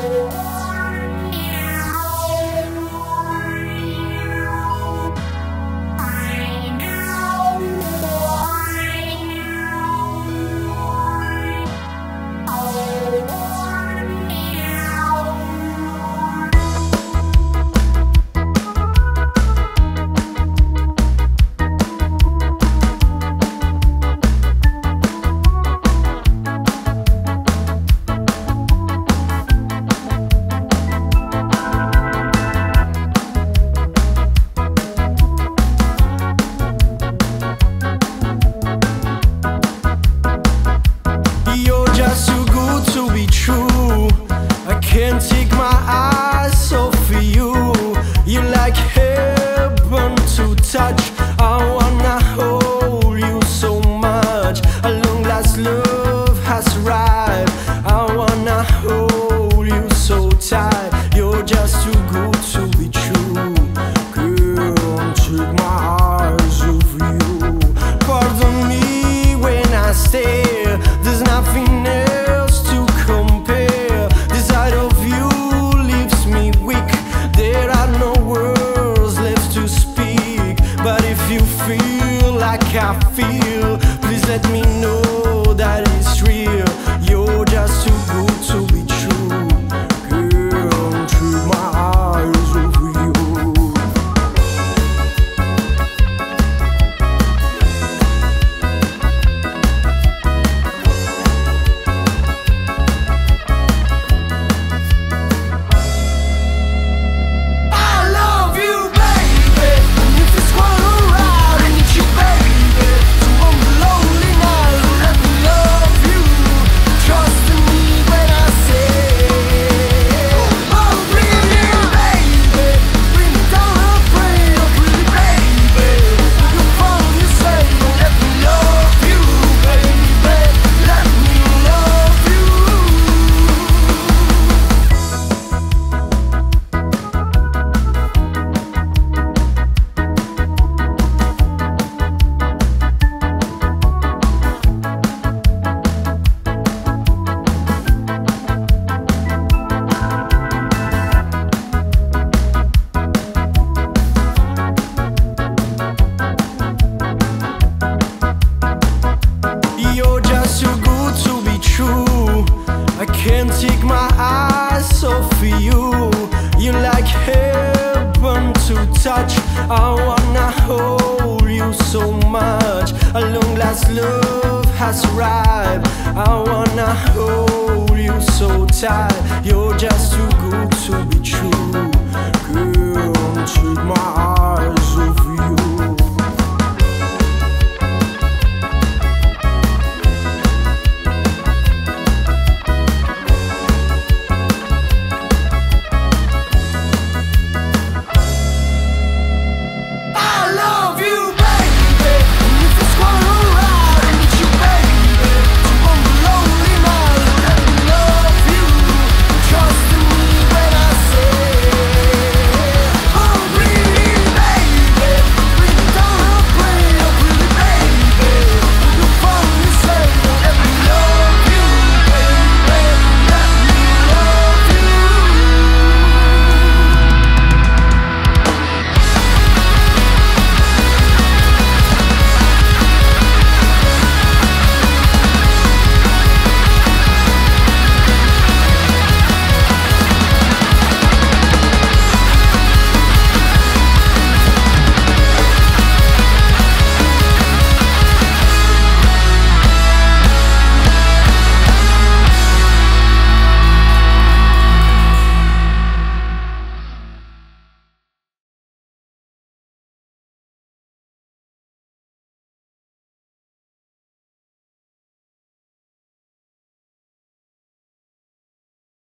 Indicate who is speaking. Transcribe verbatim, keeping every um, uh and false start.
Speaker 1: Can't take my eyes off of you. You're like heaven to touch. I wanna hold you so much. A long last love has arrived. I wanna hold you so tight. You're just too good to be true. Can't take my eyes off you. Pardon me when I stare. There's nothing else to compare. This side of you leaves me weak. There are no words left to speak. But if you feel like I feel, please let me know that it's real. You're just too good to be true. Can't take my eyes off you. I can't take my eyes off of you. You're like heaven to touch. I wanna hold you so much. A long last love has arrived. I wanna hold you so tight. You're just too good to be true. Can't take my eyes